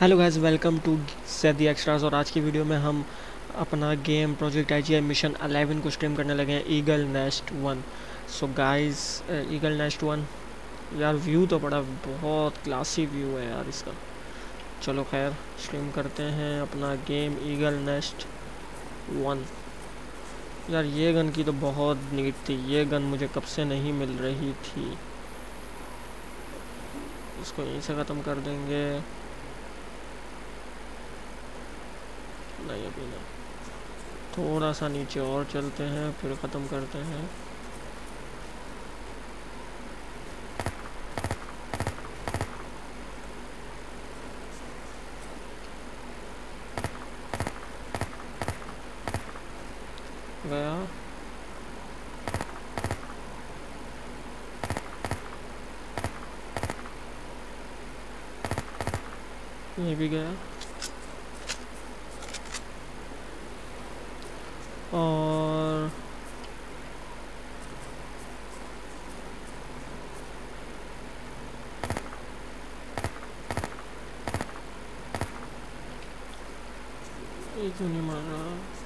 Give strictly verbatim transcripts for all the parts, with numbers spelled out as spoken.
Hello guys, welcome to Saidi extras. और आज की वीडियो में हम अपना game project I G I mission eleven को स्ट्रीम करने लगे हैं, eagle nest one. So guys, eagle nest one यार, व्यू तो बड़ा बहुत क्लासी व्यू है यार इसका। चलो खैर, स्ट्रीम करते हैं अपना गेम ईगल नेस्ट वन। यार ये गन की तो बहुत नीड थी, ये गन मुझे कब से नहीं मिल रही थी। इसको यहीं से ख़त्म कर देंगे। नहीं अभी नहीं, थोड़ा सा नीचे और चलते हैं फिर ख़त्म करते हैं। गया, ये भी गया। और ये क्यों नहीं मार रहा?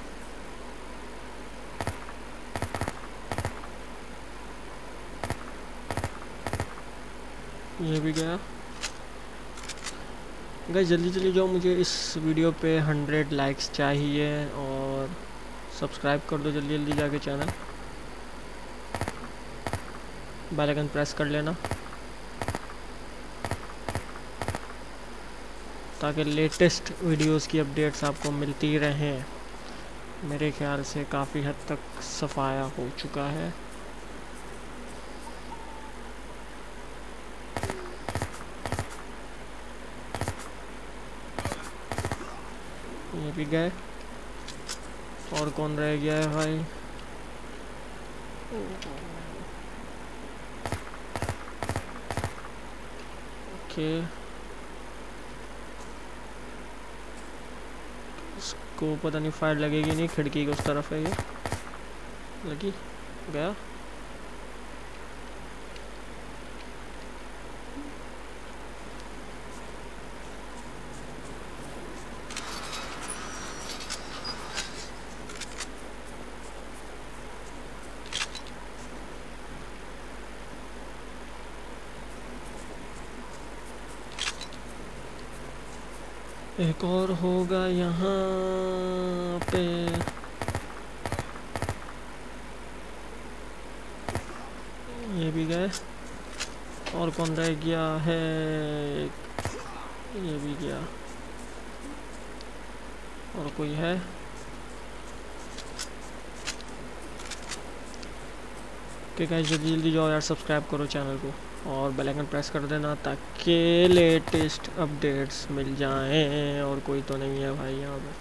ये भी गया। गाइस जल्दी जल्दी जाओ, मुझे इस वीडियो पे हंड्रेड लाइक्स चाहिए और सब्सक्राइब कर दो जल्दी जल्दी जाके चैनल। बेल आइकन प्रेस कर लेना ताकि लेटेस्ट वीडियोस की अपडेट्स आपको मिलती रहें। मेरे ख्याल से काफ़ी हद तक सफाया हो चुका है। ये भी गए। और कौन रह गया है भाई? ओके, इसको पता नहीं फायर लगेगी नहीं, खिड़की के उस तरफ है। ये लगी, गया। एक और होगा यहाँ पे। ये भी गए। और कौन रह गया है? ये भी गया। और कोई है? कि गाइस जल्दी जल्दी जाओ यार, सब्सक्राइब करो चैनल को और बेल आइकन प्रेस कर देना ताकि लेटेस्ट अपडेट्स मिल जाएं। और कोई तो नहीं है भाई यहाँ पे।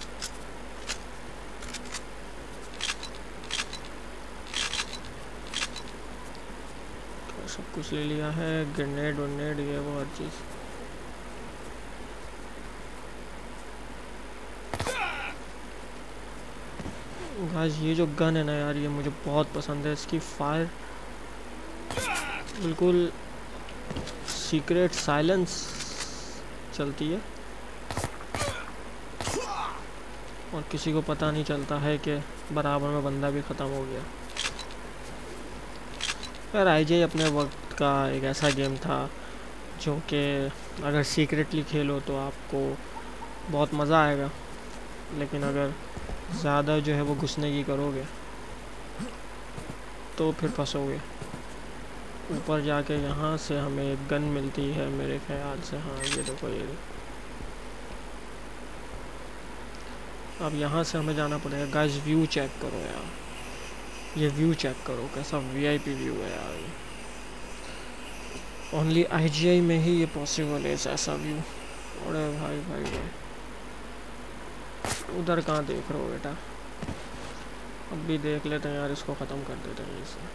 सब कुछ ले लिया है, ग्रेनेड वनेड ये वो हर चीज़। गाइस ये जो गन है ना यार, ये मुझे बहुत पसंद है। इसकी फायर बिल्कुल सीक्रेट साइलेंस चलती है और किसी को पता नहीं चलता है कि बराबर में बंदा भी ख़त्म हो गया। यार आई जी आई अपने वक्त का एक ऐसा गेम था जो कि अगर सीक्रेटली खेलो तो आपको बहुत मज़ा आएगा, लेकिन अगर ज़्यादा जो है वो घुसने की करोगे तो फिर फंसोगे। ऊपर जाके यहाँ से हमें एक गन मिलती है मेरे ख्याल से। हाँ ये देखो, ये देखो। अब यहाँ से हमें जाना पड़ेगा। गाइस व्यू चेक करो यार, ये व्यू चेक करो, कैसा वी आई पी व्यू है यार। ओनली आई जी आई में ही ये पॉसिबल है ऐसा व्यू। अरे भाई भाई भाई, उधर कहाँ देख रहे हो बेटा? अब भी देख लेते हैं यार, इसको ख़त्म कर देते हैं इसे।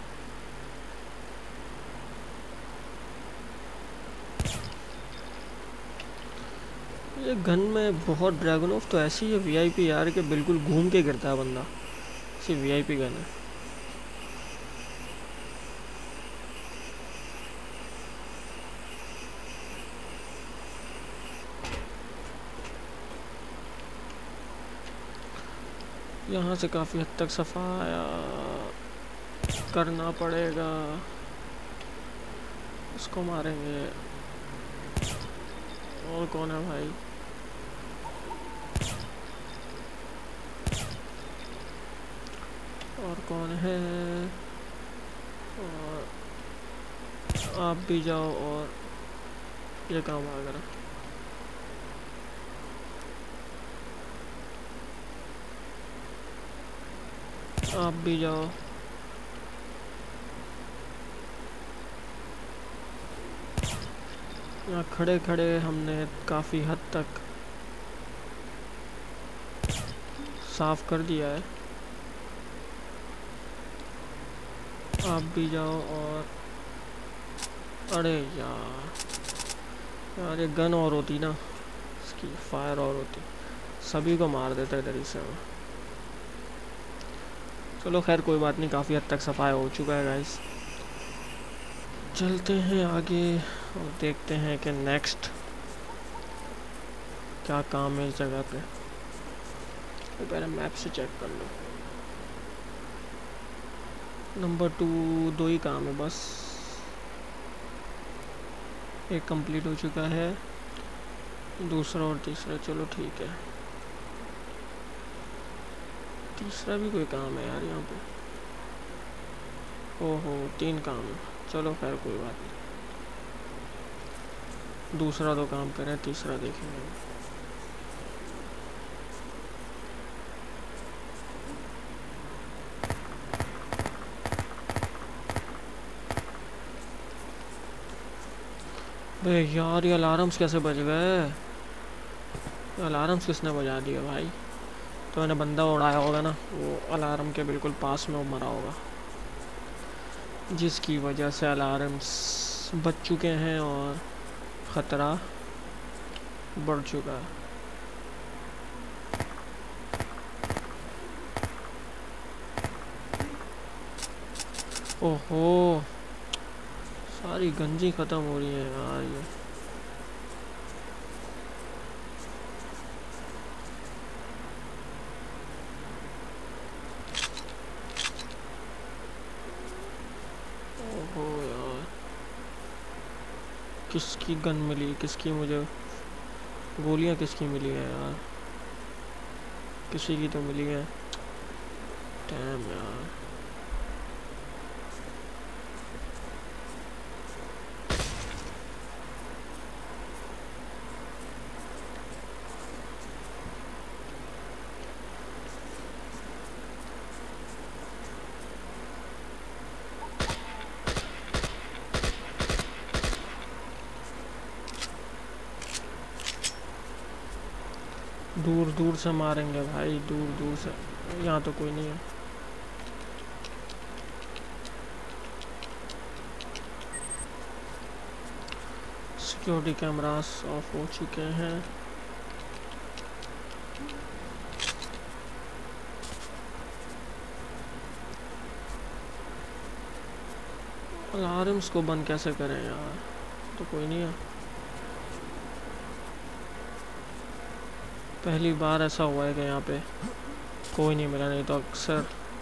ये गन में बहुत ड्रैगन ऑफ तो ऐसी है वी आई पी यार कि बिल्कुल घूम के गिरता है बंदा। ऐसी वी आई पी गन है। यहाँ से काफ़ी हद तक सफाया करना पड़ेगा। उसको मारेंगे। और कौन है भाई? और कौन है? और आप भी जाओ। और ये काम आ गया। आप भी जाओ। यहाँ खड़े खड़े हमने काफ़ी हद तक साफ कर दिया है। आप भी जाओ। और अरे यार यार ये गन और होती ना, इसकी फायर और होती, सभी को मार देता इधर ही से। चलो खैर कोई बात नहीं, काफ़ी हद तक सफाई हो चुका है गाइस। चलते हैं आगे और देखते हैं कि नेक्स्ट क्या काम है इस जगह पे। तो पहले मैप से चेक कर लो। नंबर टू दो ही काम है बस, एक कंप्लीट हो चुका है, दूसरा और तीसरा। चलो ठीक है, तीसरा भी कोई काम है यार यहाँ पे। ओहो तीन काम है। चलो खैर कोई बात नहीं, दूसरा तो काम करें, तीसरा देखेंगे। बे यार ये अलार्म्स कैसे बज गए? अलार्म्स किसने बजा दिया भाई? तो मैंने बंदा उड़ाया होगा ना, वो अलार्म के बिल्कुल पास में वो मरा होगा, जिसकी वजह से अलार्म्स बज चुके हैं और ख़तरा बढ़ चुका है। ओहो सारी गंजी ख़त्म हो रही है यार ये। ओहो यार किसकी गन मिली, किसकी मुझे गोलियां किसकी मिली है यार? किसी की तो मिली है। डैम यार। दूर दूर से मारेंगे भाई, दूर दूर से। यहाँ तो कोई नहीं है। सिक्योरिटी कैमरास ऑफ हो चुके हैं। अलार्म्स को बंद कैसे करें यार? तो कोई नहीं है। पहली बार ऐसा हुआ है कि यहाँ पे कोई नहीं मिला, नहीं तो अक्सर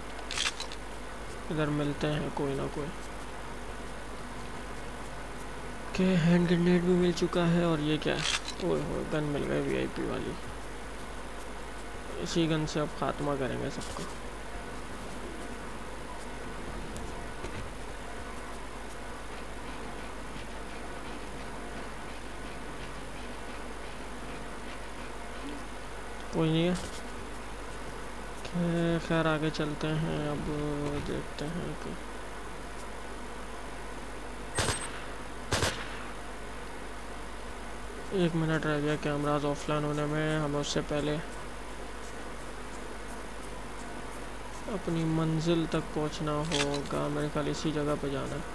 इधर मिलते हैं कोई ना कोई। के हैंड ग्रेनेड भी मिल चुका है। और ये क्या है? ओए होए गन मिल गई वीआईपी वाली। इसी गन से अब खात्मा करेंगे सबका। कोई नहीं है। खैर आगे चलते हैं, अब देखते हैं कि एक मिनट रह गया कैमरास ऑफलाइन होने में। हमें उससे पहले अपनी मंजिल तक पहुंचना होगा। मेरे ख्याल इसी जगह पे जाना है।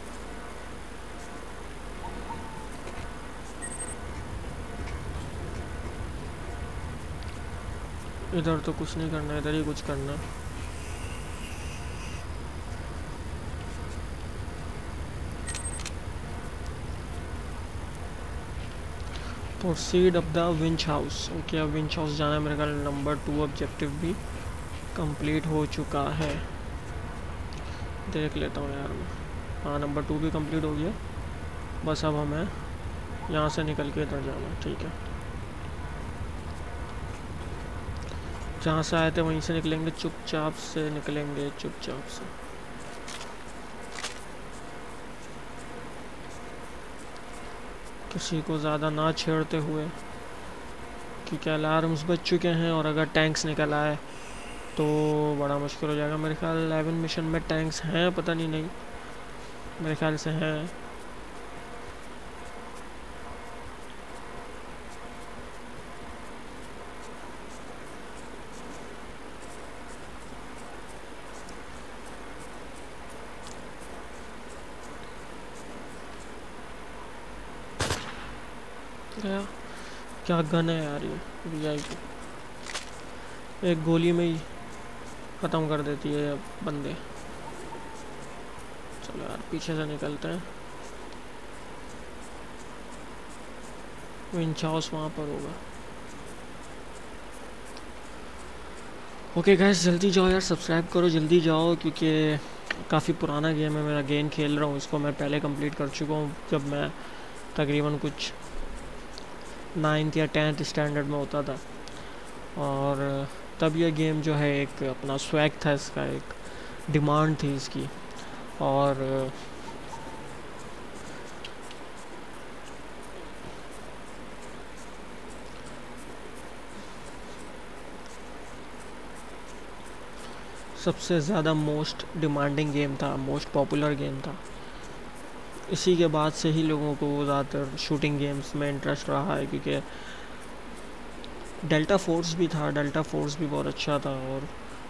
इधर तो कुछ नहीं करना, इधर ही कुछ करना। Proceed up the winch house. Okay अब विंच हाउस जाना है मेरे ख्याल, नंबर टू ऑब्जेक्टिव भी। कंप्लीट हो चुका है, देख लेता हूँ यार मैं। हाँ नंबर टू भी कंप्लीट हो गया, बस अब हमें यहाँ से निकल के इधर जाना। ठीक है, जहाँ से आए थे वहीं से निकलेंगे, चुपचाप से निकलेंगे, चुपचाप से। किसी को ज़्यादा ना छेड़ते हुए, क्योंकि अलार्म्स बज चुके हैं और अगर टैंक्स निकल आए तो बड़ा मुश्किल हो जाएगा। मेरे ख्याल इलेवन मिशन में टैंक्स हैं, पता नहीं नहीं मेरे ख्याल से हैं। गया, क्या गन है यार ये, वी आई पी, एक गोली में ही ख़त्म कर देती है बंदे। चलो यार पीछे से निकलते हैं, विंचाउस वहाँ पर होगा। ओके गाइस, जल्दी जाओ यार, सब्सक्राइब करो, जल्दी जाओ, क्योंकि काफ़ी पुराना गेम है मेरा, गेम खेल रहा हूँ इसको मैं, पहले कंप्लीट कर चुका हूँ जब मैं तकरीबन कुछ नाइन्थ या टेंथ स्टैंडर्ड में होता था। और तब यह गेम जो है एक अपना स्वैग था इसका, एक डिमांड थी इसकी। और सबसे ज़्यादा मोस्ट डिमांडिंग गेम था, मोस्ट पॉपुलर गेम था। इसी के बाद से ही लोगों को ज़्यादातर शूटिंग गेम्स में इंटरेस्ट रहा है, क्योंकि डेल्टा फोर्स भी था, डेल्टा फोर्स भी बहुत अच्छा था। और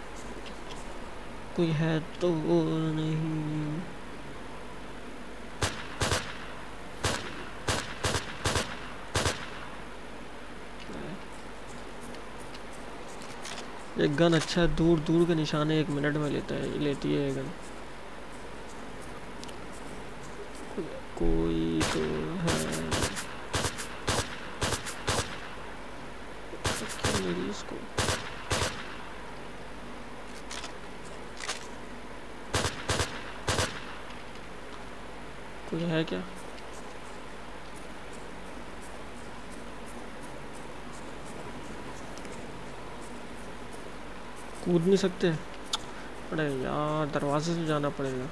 कोई है तो वो नहीं, एक गन अच्छा है, दूर दूर के निशाने एक मिनट में लेता है, लेती है ये गन। कोई तो है, मेरी इसको कोई है क्या? कूद नहीं सकते? अरे यार दरवाजे से जाना पड़ेगा।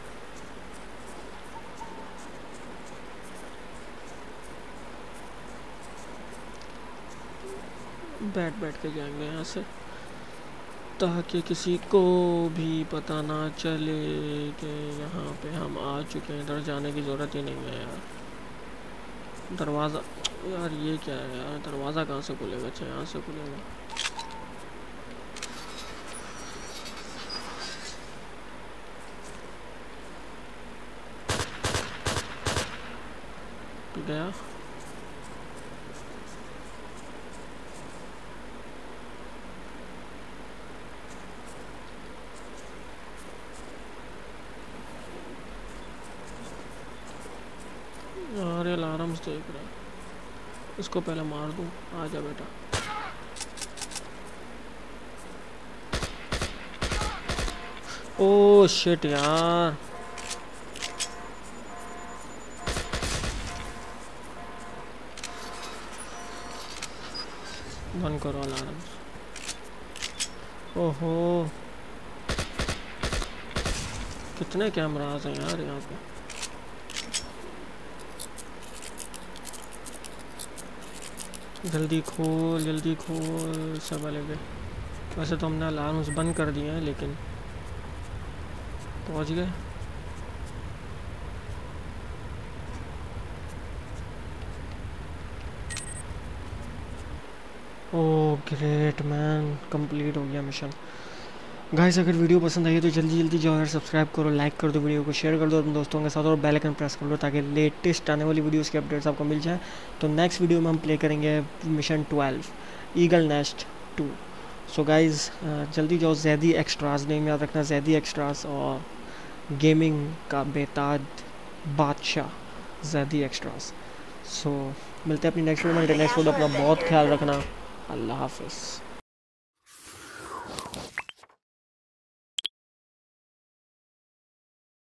बैठ बैठ के जाएंगे यहाँ से, ताकि किसी को भी पता ना चले कि यहाँ पे हम आ चुके हैं। इधर जाने की ज़रूरत ही नहीं है यार। दरवाज़ा यार, ये क्या है यार, दरवाज़ा कहाँ से खुलेगा? अच्छा यहाँ से खुलेगा। गया, अरे अलार्म्स देख रहा है, इसको पहले मार दूँ। आजा बेटा, ओ शिट यार, बंद करो अलार्म्स। ओहो, कितने कैमरास हैं यार यहाँ पे। जल्दी खोल, जल्दी खोल सब वाले पे। वैसे तो हमने अलार्म्स बंद कर दिए हैं, लेकिन पहुँच गए। ओह ग्रेट मैन, कंप्लीट हो गया मिशन। गाइस अगर वीडियो पसंद आई है तो जल्दी जल्दी जाओ यार, सब्सक्राइब करो, लाइक कर दो, वीडियो को शेयर कर दो अपने दोस्तों के साथ, और बेल आइकन प्रेस कर लो ताकि लेटेस्ट आने वाली वीडियोस के अपडेट्स आपको मिल जाए। तो नेक्स्ट वीडियो में हम प्ले करेंगे mission twelve, eagle nest two. So guys जल्दी जाओ, ज़ैदी एक्स्ट्रास, नेम याद रखना, ज़ैदी एक्स्ट्रास, और गेमिंग का बेताज बादशाह ज़ैदी एक्स्ट्रास। सो मिलते हैं अपनी नेक्स्ट वीडियो में। नेक्स्ट वीडियो अपना बहुत ख्याल रखना, अल्लाह हाफिज़।